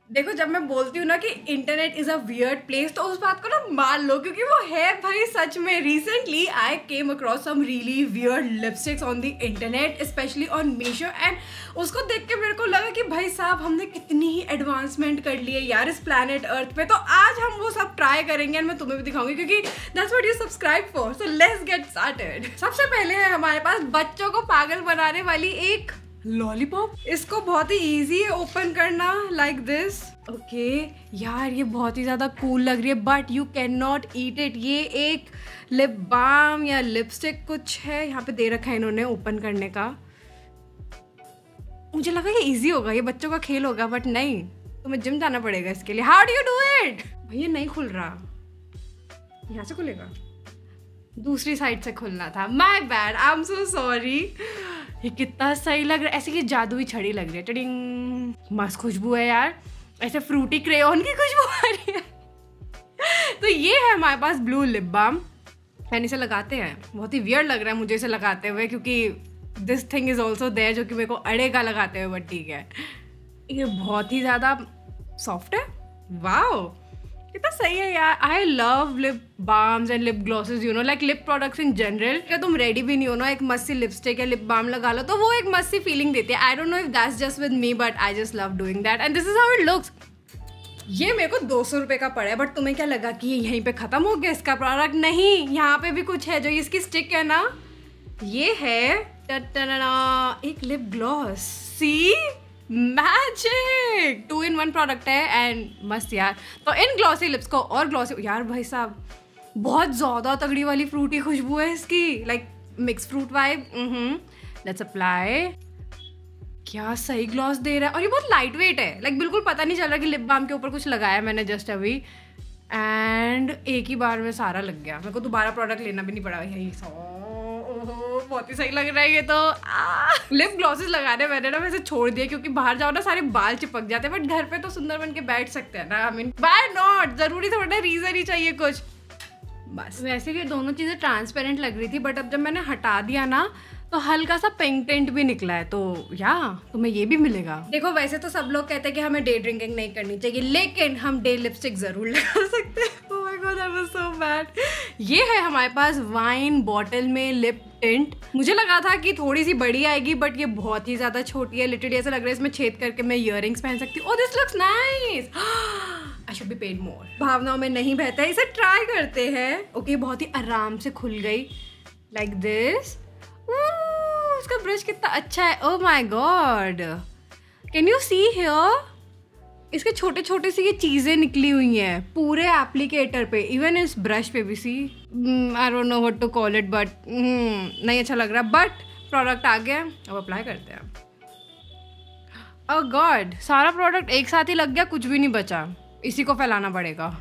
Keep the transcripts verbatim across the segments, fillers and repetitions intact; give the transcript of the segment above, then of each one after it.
देखो जब मैं बोलती हूँ ना कि internet is a weird place, तो उस बात को ना मान लो, क्योंकि वो है भाई सच में। Recently I came across some really weird lipsticks on the internet, specially on Meesho, and उसको देख के मेरे को लगा कि भाई साहब हमने कितनी ही एडवांसमेंट कर ली है यार इस प्लैनेट अर्थ पे। तो आज हम वो सब ट्राई करेंगे एंड मैं तुम्हें भी दिखाऊंगी, क्योंकि that's what you subscribe for. So let's get started. सबसे पहले है हमारे पास बच्चों को पागल बनाने वाली एक लॉलीपॉप। इसको बहुत ही इजी है ओपन करना, लाइक दिस। ओके यार ये बहुत ही ज्यादा कूल लग रही है, but you can not eat it. ये एक लिप बाम या लिपस्टिक कुछ है, यहाँ पे दे रखा है इन्होंने ओपन करने का। मुझे लगा ये इजी होगा, ये बच्चों का खेल होगा, बट नहीं, तुम्हें जिम जाना पड़ेगा इसके लिए। How do you do it? भैया नहीं खुल रहा, यहाँ से खुलेगा, दूसरी साइड से खुलना था। My bad, I am so sorry. ये कितना सही लग रहा है, ऐसे कि जादुई छड़ी लग रही है। टिडिंग, मस्त खुशबू है यार, ऐसे फ्रूटी क्रेयॉन की खुशबू आ रही है। तो ये है हमारे पास ब्लू लिप बाम, एंड इसे लगाते हैं। बहुत ही वियर्ड लग रहा है मुझे इसे लगाते हुए, क्योंकि this thing is also there जो कि मेरे को अड़ेगा लगाते हुए, बट ठीक है। ये बहुत ही ज़्यादा सॉफ्ट है। वाओ कितना सही है यार। I love lip balms and lip glosses, you know, like lip products in general. क्या तुम रेडी भी नहीं हो ना, एक मस्त सी लिपस्टिक या लिप बाम लगा लो, तो वो एक मस्त सी फीलिंग देती है। I don't know if that's just with me, but I just love doing that, and this is how it looks. ये मेरे को दो सौ रुपये का पड़ा है, बट तुम्हें क्या लगा कि ये यहीं पे खत्म हो गया इसका प्रोडक्ट? नहीं, यहाँ पे भी कुछ है। जो इसकी स्टिक है ना, ये है एक lip gloss. See magic, two in one product है एंड मस्त यार। तो इन ग्लॉसी लिप्स को और ग्लॉसी, यार भाई साहब बहुत ज़्यादा तगड़ी वाली फ्रूटी खुशबू है इसकी, like mix fruit vibe. Let's apply. क्या सही ग्लॉस दे रहा है, और ये बहुत लाइट वेट है, लाइक बिल्कुल पता नहीं चल रहा कि लिप बाम के ऊपर कुछ लगाया मैंने जस्ट अभी, एंड एक ही बार में सारा लग गया। मेरे को दोबारा प्रोडक्ट लेना भी नहीं पड़ा। यही ओहो बहुत ही सही लग रहा है ये तो। लिप ग्लॉसेस लगाने मैंने ना वैसे छोड़ दिया, क्योंकि बाहर जाओ ना सारे बाल चिपक जाते हैं, बट घर पे तो सुंदर बन के बैठ सकते हैं ना। आई मीन व्हाई नॉट, जरूरी थोड़ा रीजन ही चाहिए कुछ बस। वैसे ये दोनों चीजें ट्रांसपेरेंट लग रही थी, बट अब जब मैंने हटा दिया ना तो हल्का सा पिंक टेंट भी निकला है, तो या तुम्हें ये भी मिलेगा। देखो वैसे तो सब लोग कहते हैं कि हमें डे ड्रिंकिंग नहीं करनी चाहिए, लेकिन हम डे लिपस्टिक जरूर लगा सकते हैं। Oh my god that was so bad. ये है हमारे पास वाइन बॉटल में लिप टिंट। मुझे लगा था कि थोड़ी सी बड़ी आएगी, बट ये बहुत ही ज्यादा छोटी है। लिटरली ऐसा लग रहा है इसमें छेद करके मैं इयररिंग्स पहन सकती हूँ। Oh this looks nice, I should be paid more. भावनाओं में नहीं बहता है, इसे ट्राई करते हैं। ओके okay, बहुत ही आराम से खुल गई, लाइक दिस। इसका ब्रश कितना अच्छा है। Oh my god, can you see here, इसके छोटे छोटे सी ये चीजें निकली हुई हैं पूरे एप्लीकेटर पे, इवन इस ब्रश पे भी। See I don't know what to call it, but नहीं अच्छा लग रहा, बट प्रोडक्ट आ गया, अब अप्लाई करते हैं। ओह गॉड, सारा प्रोडक्ट एक साथ ही लग गया, कुछ भी नहीं बचा, इसी को फैलाना पड़ेगा।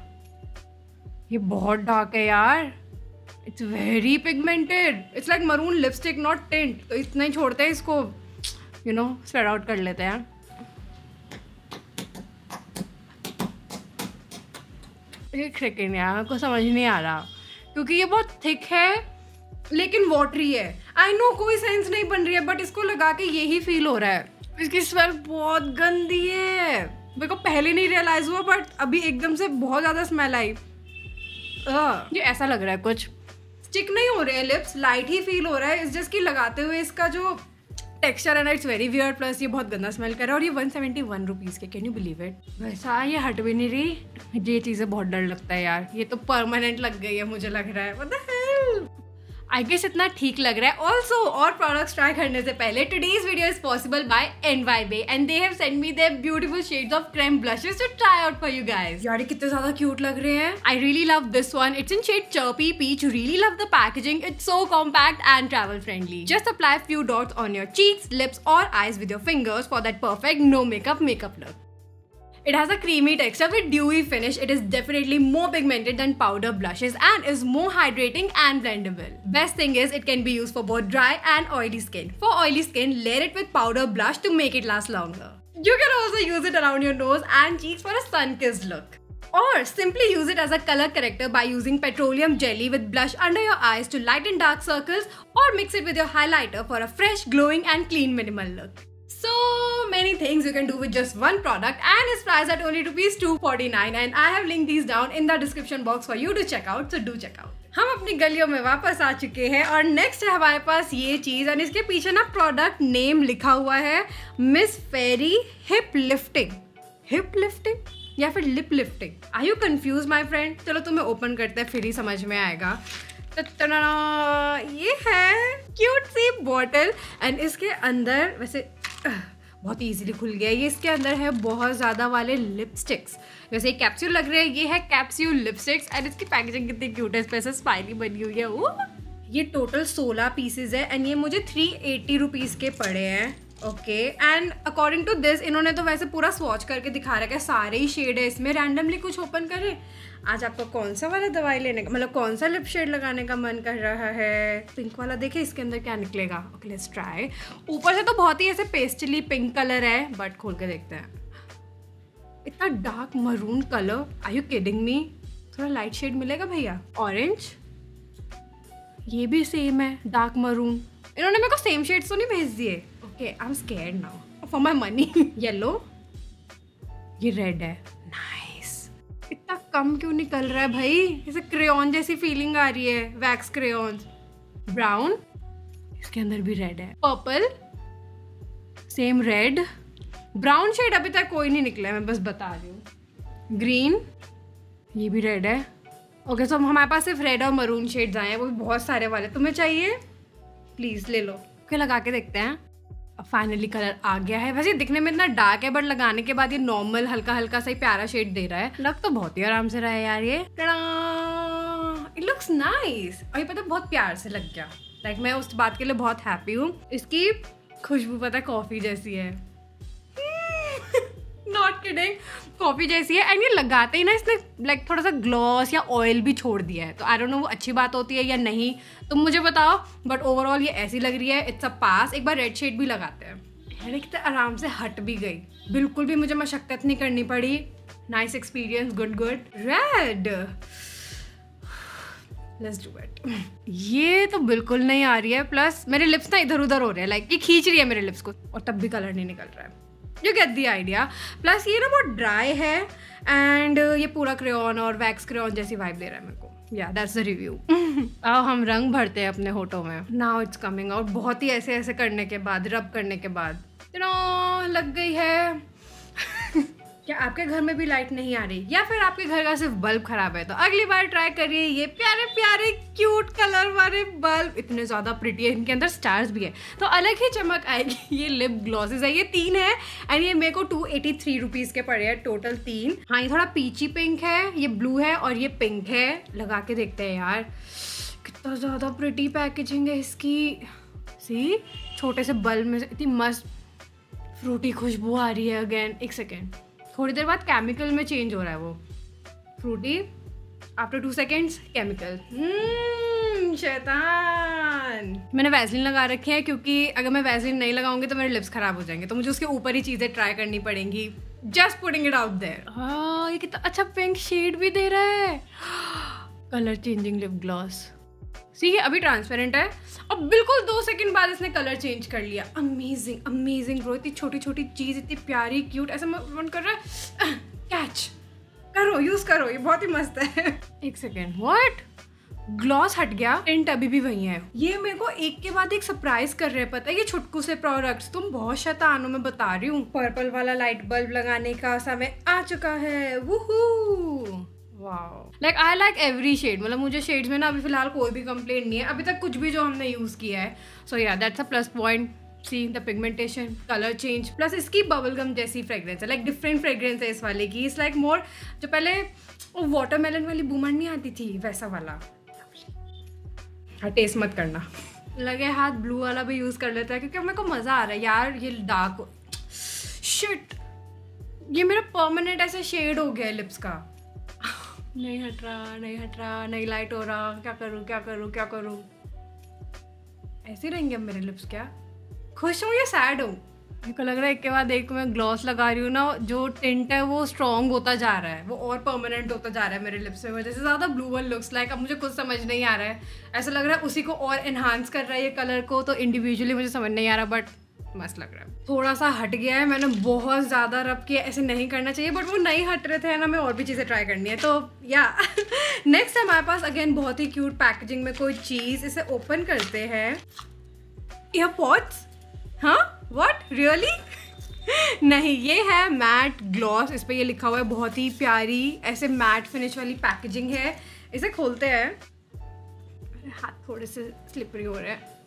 ये बहुत डार्क है यार, it's very pigmented, it's like maroon lipstick not tint. तो इतना ही छोड़ते हैं इसको, यू नो, स्प्रेड आउट कर लेते हैं। एक सेकेंड यार, को समझ नहीं आ रहा, क्योंकि ये बहुत थिक है लेकिन वाटरी है। आई नो कोई सेंस नहीं बन रही है, बट इसको लगा के यही फील हो रहा है। इसकी स्मेल बहुत गंदी है, मेरे को पहले नहीं रियलाइज हुआ, बट अभी एकदम से बहुत ज़्यादा स्मेल आई। ये ऐसा लग रहा है कुछ स्टिक नहीं हो रहे हैं लिप्स, लाइट ही फील हो रहा है। इस जस्ट की लगाते हुए इसका जो टेक्सचर है ना, इट्स वेरी वियर्ड, प्लस ये बहुत गंदा स्मेल कर रहा है। और ये वन सेवेंटी वन रुपीज़ के, कैन यू बिलीव इट? वैसा ये हट भी नहीं रही, ये चीज़ें बहुत डर लगता है यार। ये तो परमानेंट लग गई है मुझे लग रहा है, what the hell. I guess इतना ठीक लग रहा है। ऑल्सो और प्रोडक्ट्स ट्राई करने से पहले, today's video is possible by N Y Bae and they have send me their beautiful shades of creme blushes to try out for you guys. यार कितने ज्यादा क्यूट लग रहे हैं। I really love this one, it's in shade chirpy peach. Really love the packaging, it's so compact and travel friendly. Just apply few dots on your cheeks, lips और eyes with your fingers for that perfect no makeup makeup look. It has a creamy texture with dewy finish. It is definitely more pigmented than powder blushes and is more hydrating and blendable. Best thing is it can be used for both dry and oily skin. For oily skin, layer it with powder blush to make it last longer. You can also use it around your nose and cheeks for a sun-kissed look. Or simply use it as a color corrector by using petroleum jelly with blush under your eyes to lighten dark circles, or mix it with your highlighter for a fresh, glowing and clean minimal look. so many things you can do with just one product and it's priced at only rupees two forty-nine and I have linked these down in the description box for you to check out, so do check out. हम अपनी गलियों में वापस आ चुके हैं और next है हमारे पास ये चीज़ और इसके पीछे ना प्रोडक्ट नेम लिखा हुआ है miss fairy hip lifting. Hip lifting या फिर lip lifting? Are you confuse my friend? चलो तुम्हें ओपन करते हैं फिर ही समझ में आएगा. ये है क्यूट सी बॉटल एंड इसके अंदर वैसे बहुत इजीली खुल गया. ये इसके अंदर है बहुत ज़्यादा वाले लिपस्टिक्स. वैसे कैप्सूल लग रहे हैं, ये है कैप्सूल लिपस्टिक्स एंड इसकी पैकेजिंग कितनी क्यूट है. इस पर स्माइली बनी हुई है. वो ये टोटल सोलह पीसेज है एंड ये मुझे थ्री एटी रुपीज़ के पड़े हैं. Okay and according to this इन्होंने तो वैसे पूरा स्वॉच करके दिखा रखा है, सारे ही शेड है इसमें. रैंडमली कुछ ओपन करें. आज आपको कौन सा वाला दवाई लेने का, मतलब कौन सा लिप शेड लगाने का मन कर रहा है? पिंक वाला देखे इसके अंदर क्या निकलेगा. Okay let's try. ऊपर से तो बहुत ही ऐसे पेस्टली पिंक कलर है बट खोल के देखते हैं. इतना dark maroon colour, are you kidding me? थोड़ा लाइट शेड मिलेगा भैया. ऑरेंज, ये भी सेम है डार्क मरून. इन्होंने मेरे को सेम शेड्स तो नहीं भेज दिए. Okay I am scared now for my money. Yellow, ये रेड है. नाइस. इतना कम क्यों निकल रहा है भाई? जैसे क्रेयॉन जैसी फीलिंग आ रही है. Wax crayon. ब्राउन, इसके अंदर भी रेड है. Purple, same red. Brown shade अभी तक कोई नहीं निकला है, मैं बस बता रही हूँ. ग्रीन, ये भी रेड है. ओके सो हमारे पास सिर्फ रेड और मरून शेड्स आए हैं, वो भी बहुत सारे वाले. तुम्हें चाहिए प्लीज़ ले लो. ओके लगा के देखते हैं. अब फाइनली कलर आ गया है. वैसे दिखने में इतना डार्क है बट लगाने के बाद ये नॉर्मल हल्का हल्का सा ही प्यारा शेड दे रहा है. लग तो बहुत ही आराम से रहा है यार. ये इट लुक्स नाइस और ये पता बहुत प्यार से लग गया. लाइक like, मैं उस बात के लिए बहुत हैप्पी हूँ. इसकी खुशबू पता कॉफ़ी जैसी है. नॉट किडिंग, कॉफ़ी जैसी है. एंड ये लगाते ही ना इसने लाइक like, थोड़ा सा ग्लॉस या ऑयल भी छोड़ दिया है. तो आई डोंट नो वो अच्छी बात होती है या नहीं, तुम मुझे बताओ. बट ओवरऑल ये ऐसी लग रही है. It's a pass. एक बार रेड शेड भी लगाते हैं. यार कितना आराम से हट भी गई. बिल्कुल भी मुझे मशक्कत नहीं करनी पड़ी. Nice experience. Good good. Red, let's do it. ये तो बिल्कुल नहीं आ रही है. प्लस मेरे लिप्स ना इधर उधर हो रहे हैं. लाइक ये खींच रही है मेरे लिप्स को और तब भी कलर नहीं निकल रहा है. You get the idea. Plus ये ना बहुत ड्राई है एंड ये पूरा क्रेयॉन और वैक्स क्रेयॉन जैसी वाइब दे रहा है मेरे को. या दैट्स द रिव्यू. अब हम रंग भरते हैं अपने होठों में. Now it's coming out. बहुत ही ऐसे ऐसे करने के बाद, रब करने के बाद लग गई है. क्या आपके घर में भी लाइट नहीं आ रही या फिर आपके घर का सिर्फ बल्ब खराब है? तो अगली बार ट्राई करिए ये प्यारे प्यारे क्यूट कलर वाले बल्ब. इतने ज़्यादा प्रिटी है. इनके अंदर स्टार्स भी है तो अलग ही चमक आएगी. ये लिप ग्लॉसेस है. ये तीन है एंड ये मेरे को टू एटी थ्री रुपीज़ के पड़े हैं टोटल तीन. हाँ ये थोड़ा पीची पिंक है, ये ब्लू है और ये पिंक है. लगा के देखते हैं यार. कितना ज़्यादा प्रिटी पैकेजिंग है इसकी. सी छोटे से बल्ब में से इतनी मस्त फ्रूटी खुशबू आ रही है. अगेन एक सेकेंड, थोड़ी देर बाद केमिकल में चेंज हो रहा है वो. Frooti, after two seconds chemical. शैतान. मैंने वैसलीन लगा रखे हैं क्योंकि अगर मैं वैसलीन नहीं लगाऊंगी तो मेरे लिप्स खराब हो जाएंगे, तो मुझे उसके ऊपर ही चीज़ें ट्राई करनी पड़ेंगी. Just putting it out there. हाँ ये कितना अच्छा पिंक शेड भी दे रहा है. Colour changing lip gloss. See ये अभी ट्रांसपेरेंट है और बिल्कुल दो सेकंड बाद इसने कलर चेंज कर लिया. Amazing amazing bro. इतनी छोटी छोटी चीज़ इतनी प्यारी क्यूट. ऐसा मन कर रहा है कैच करो, यूज़ करो. ये बहुत ही मस्त है. एक सेकेंड, व्हाट? ग्लॉस हट गया, टिंट अभी भी वही है. ये मेरे को एक के बाद एक सरप्राइज कर रहे हैं. पता है ये छुटकू से प्रोडक्ट्स. तुम बहुत शैतान हो, मैं बता रही हूँ. पर्पल वाला लाइट बल्ब लगाने का समय आ चुका है. Woohoo. Wow. Like I like every shade. मतलब मुझे शेड्स में ना अभी फिलहाल कोई भी कंप्लेंट नहीं है अभी तक, कुछ भी जो हमने यूज़ किया है. So yeah that's a plus point. See the pigmentation, colour change, plus इसकी बबल गम जैसी फ्रेग्रेंस है. लाइक डिफरेंट फ्रेग्रेंस है इस वाले की. इट्स लाइक मोर जो पहले वाटरमेलन वाली बूमर नहीं आती थी वैसा वाला. हाँ टेस्ट मत करना. लगे हाथ ब्लू वाला भी यूज़ कर लेता है क्योंकि मेरे को मज़ा आ रहा है यार. ये डार्क शिट, ये मेरा परमानेंट ऐसा शेड हो गया है लिप्स का. नहीं हट रहा, नहीं हट रहा, नहीं लाइट हो रहा. क्या करूँ क्या करूँ क्या करूँ? ऐसे रहेंगे अब मेरे लिप्स. क्या खुश हूँ या सैड हूँ? मेरे को लग रहा है एक के बाद एक मैं ग्लॉस लगा रही हूँ ना, जो टिंट है वो स्ट्रॉन्ग होता जा रहा है, वो और परमानेंट होता जा रहा है मेरे लिप्स में. वजह से ज़्यादा ब्लू वन लुक्स लाइक. अब मुझे कुछ समझ नहीं आ रहा है. ऐसा लग रहा है उसी को और एनहांस कर रहा है ये कलर को. तो इंडिविजुअली मुझे समझ नहीं आ रहा बट मस्त लग रहा है। थोड़ा सा हट गया है, मैंने बहुत ज़्यादा रब किया, ऐसे नहीं करना चाहिए, बट वो नहीं हट रहे थे ना, हमें और भी चीज़ें ट्राई करनी है। तो या नेक्स्ट है हमारे पास अगेन बहुत ही क्यूट पैकेजिंग में कोई चीज़। इसे ओपन करते हैं। ईयरपॉड्स? हाँ, व्हाट, रियली? नहीं, ये है मैट ग्लॉस। इस पर ये लिखा हुआ है, बहुत ही प्यारी ऐसे मैट फिनिश वाली पैकेजिंग है। इसे खोलते हैं। हाथ थोड़े से स्लिपरी हो रहे हैं।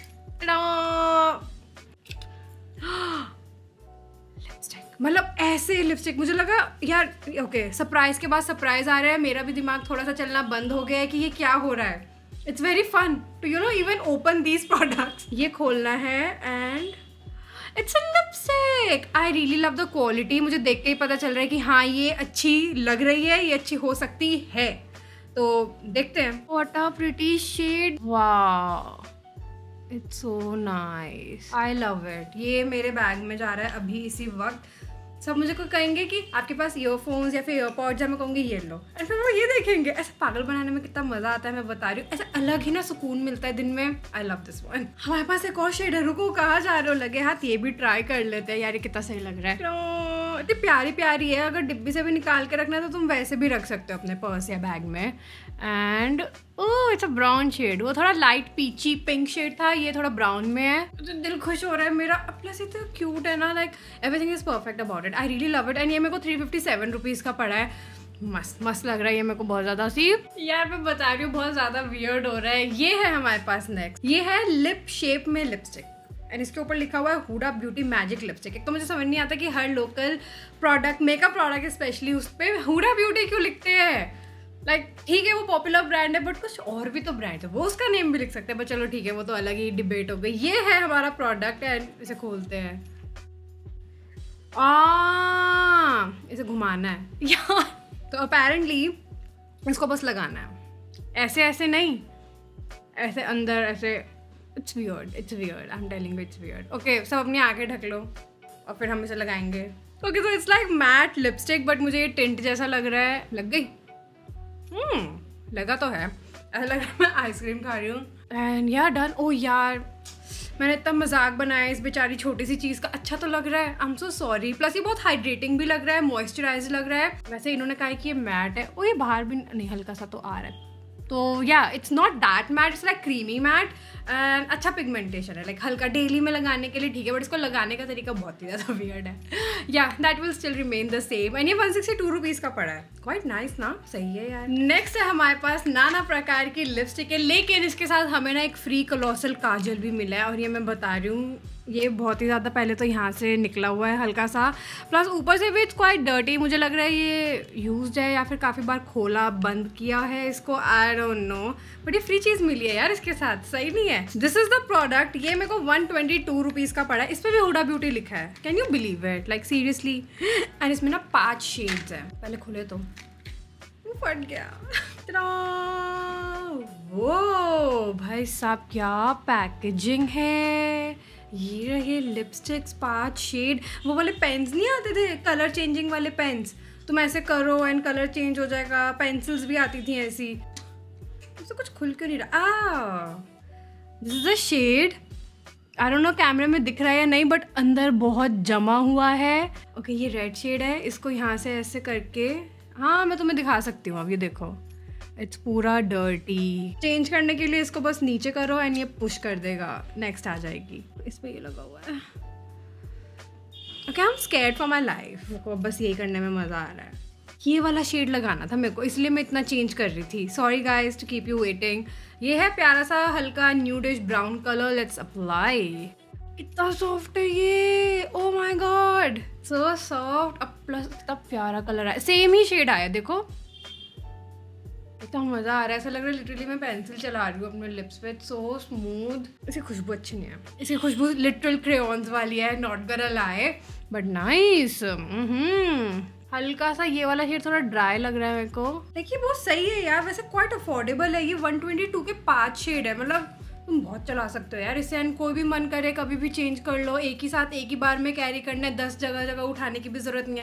लिपस्टिक, मतलब ऐसे लिपस्टिक, मुझे लगा यार ओके सरप्राइज के बाद सरप्राइज आ रहा है, मेरा भी दिमाग थोड़ा सा चलना बंद हो गया है कि ये क्या हो रहा है। It's very fun to you know even open these products. ये खोलना है and it's a lipstick. I really love the quality. मुझे देख के ही पता चल रहा है कि हाँ ये अच्छी लग रही है, ये अच्छी हो सकती है। तो देखते हैं। What a pretty shade, wow, it's so nice, I love it. ये मेरे बैग में जा रहा है अभी इसी वक्त। सब मुझे कोई कहेंगे कि आपके पास ईयरफोन्स या फिर ईयरपॉड्स है, मैं कहूँगी ये लो, और फिर वो ये देखेंगे। ऐसे पागल बनाने में कितना मजा आता है, मैं बता रही हूँ। ऐसे अलग ही ना सुकून मिलता है दिन में। I love this one. हमारे पास एक और शेड है, रुको कहाँ जा रहे हो, लगे हाथ ये भी ट्राई कर लेते हैं। यार ये कितना सही लग रहा है, इतनी प्यारी प्यारी है। अगर डिब्बी से भी निकाल के रखना है तो तुम वैसे भी रख सकते हो अपने पर्स या बैग में। And oh it's a brown shade. वो थोड़ा लाइट पीची पिंक शेड था, ये थोड़ा ब्राउन में है। तो दिल खुश हो रहा है मेरा। प्लस इतना क्यूट है ना, like everything is perfect about it. I really love it. And ये मेरे को थ्री फिफ्टी सेवन रुपीज़ का पड़ा है। मस्त मस्त लग रहा है ये मेरे को बहुत ज़्यादा। सी यार मैं बता रही हूँ बहुत ज़्यादा वियर्ड हो रहा है। ये है हमारे पास नेक्स्ट। ये है लिप शेप में लिपस्टिक एंड इसके ऊपर लिखा हुआ है हुडा ब्यूटी मैजिक लिपस्टिक। एक तो मुझे समझ नहीं आता कि हर local product, makeup product specially, उस पर हुडा ब्यूटी क्यों लिखते हैं। लाइक like, ठीक है वो पॉपुलर ब्रांड है, बट कुछ और भी तो ब्रांड है, वो उसका नेम भी लिख सकते हैं। बट चलो ठीक है, वो तो अलग ही डिबेट हो गई। ये है हमारा प्रोडक्ट एंड इसे खोलते हैं। आ, इसे घुमाना है यार। तो अपेरेंटली इसको बस लगाना है, ऐसे ऐसे नहीं, ऐसे अंदर ऐसे। It's weird, it's weird, I am telling you it's weird. Okay सब अपनी आंखें ढक लो और फिर हम इसे लगाएंगे। ओके तो it's like matte lipstick, but मुझे ये टिंट जैसा लग रहा है। लग गई? हम्म लगा तो है, ऐसा लग रहा है मैं आइसक्रीम खा रही हूँ। एंड यार डन। ओ यार मैंने इतना मजाक बनाया इस बेचारी छोटी सी चीज़ का। अच्छा तो लग रहा है, I am so sorry. Plus ये बहुत हाइड्रेटिंग भी लग रहा है, मॉइस्चराइज लग रहा है। वैसे इन्होंने कहा कि ये मैट है। ओ ये बाहर भी नहीं, हल्का सा तो आ रहा है। तो yeah it's not that matte, it's like creamy matte and अच्छा पिगमेंटेशन है, लाइक हल्का डेली में लगाने के लिए ठीक है, बट इसको लगाने का तरीका बहुत ही ज़्यादा वियर्ड है। Yeah that will still remain the same. And ये वन सिक्सटी टू रुपीज़ का पड़ा है। क्वाइट नाइस ना, सही है यार। नेक्स्ट है हमारे पास नाना प्रकार की लिपस्टिक है, लेकिन इसके साथ हमें ना एक फ्री कॉलोसल काजल भी मिला है। और ये मैं बता रही हूँ, ये बहुत ही ज़्यादा पहले तो यहाँ से निकला हुआ है हल्का सा, प्लस ऊपर से भी इट्स क्वाइट डर्टी। मुझे लग रहा है ये यूज्ड है या फिर काफ़ी बार खोला बंद किया है इसको, आई डोंट नो। बट ये फ्री चीज़ मिली है यार इसके साथ, सही नहीं है। This is the product. ये मेरे को वन ट्वेंटी टू रुपीज़ का पड़ा है। इस पर भी हुडा ब्यूटी लिखा है, can you believe it, like seriously. And इसमें ना पाँच शेड्स हैं। पहले खुले तो फट गया। वो भाई साहब क्या पैकेजिंग है। ये रहे लिपस्टिक्स, पांच शेड। वो वाले पेन्स नहीं आते थे कलर चेंजिंग वाले पेन्स, तुम ऐसे करो एंड कलर चेंज हो जाएगा। पेंसिल्स भी आती थी ऐसी। तो कुछ खुल क्यों नहीं रहा। Ah this is a shade, I don't know कैमरे में दिख रहा है या नहीं, बट अंदर बहुत जमा हुआ है। ओके okay, ये रेड शेड है। इसको यहाँ से ऐसे करके, हाँ मैं तुम्हें दिखा सकती हूँ अब, ये देखो इट्स पूरा डर्टी। चेंज करने के लिए इसको बस नीचे करो एंड ये पुश कर देगा, नेक्स्ट आ जाएगी। इस पे ये लगा हुआ है। Okay I am scared for my life. मेरे को बस यही करने में मज़ा आ रहा है। ये वाला शेड लगाना था मेरे को, इसलिए मैं इतना चेंज कर रही थी। Sorry guys to keep you waiting. ये है प्यारा सा हल्का nudish brown colour. Let's apply. कितना सॉफ्ट है ये, oh my god so soft. अब प्लस कितना प्यारा कलर है, सेम ही शेड आया देखो। इतना मज़ा आ रहा है, ऐसा लग रहा है लिटरली मैं पेंसिल चला रही हूँ अपने लिप्स पे। So smooth. इसकी खुशबू अच्छी नहीं है, इसकी खुशबू लिटरल क्रेयॉन्स वाली है, नॉट गonna lie बट नाइस। हल्का सा ये वाला शेड थोड़ा ड्राई लग रहा है मेरे को। देखिए बहुत सही है यार, वैसे क्वाइट अफोर्डेबल है। ये वन ट्वेंटी टू के पाँच शेड है, मतलब तुम बहुत चला सकते हो यार इसे। एंड कोई भी मन करे कभी भी चेंज कर लो, एक ही साथ एक ही बार में कैरी करना है, दस जगह जगह उठाने की भी ज़रूरत नहीं है।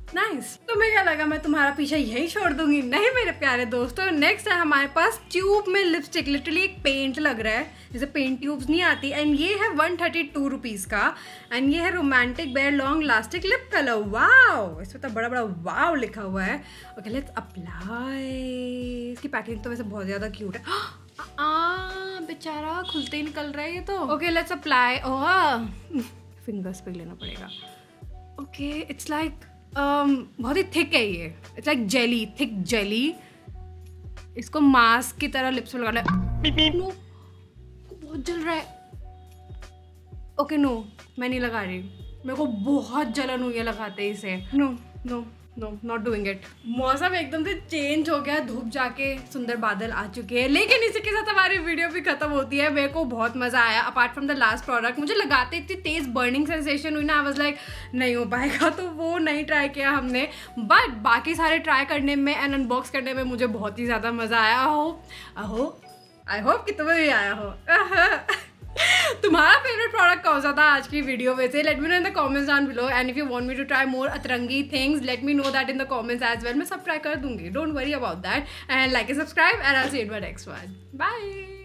नाइस। तो मैं क्या लगा मैं तुम्हारा पीछा यही छोड़ दूंगी? नहीं मेरे प्यारे दोस्तों, नेक्स्ट है हमारे पास ट्यूब में लिपस्टिक। लिटरली एक पेंट लग रहा है, जैसे पेंट ट्यूब्स नहीं आती। एंड ये है वन थर्टी टू रुपीज़ का। एंड ये है romantic bear long lasting lip colour. Wow, इसमें तो बड़ा बड़ा वाओ लिखा हुआ है। Okay let's apply. इसकी पैकेजिंग तो वैसे बहुत ज़्यादा क्यूट है। आ, बेचारा खुलते ही निकल रहा है ये तो। Okay let's apply. Oh, fingers पे लेना पड़ेगा। ओके इट्स लाइक बहुत ही थिक है ये। It's like jelly, thick jelly. इसको मास्क की तरह लिप्स पे लगाना है। नो, बहुत जल रहा है। ओके नो, मैं नहीं लगा रही, मेरे को बहुत जलन हुई है लगाते इसे। No no no, not doing it. मौसम एकदम से चेंज हो गया, धूप जाके सुंदर बादल आ चुके हैं। लेकिन इसी के साथ हमारी वीडियो भी खत्म होती है। मेरे को बहुत मजा आया apart from the last product. मुझे लगाते इतनी तेज बर्निंग सेंसेशन हुई ना, आई वाज लाइक नहीं हो पाएगा, तो वो नहीं ट्राई किया हमने। बट बाकी सारे ट्राई करने में एंड अनबॉक्स करने में मुझे बहुत ही ज़्यादा मजा आया। I hope I hope I hope कि तुम्हें भी आया हो। तुम्हारा फेवरेट प्रोडक्ट कौन सा था आज की वीडियो में से? Let me know in the comments down below. And if you want me to try more अतरंगी things, let me know that in the comments as well. मैं सब ट्राई कर दूंगी, don't worry about that. And like and subscribe and I will see you in my next one. Bye.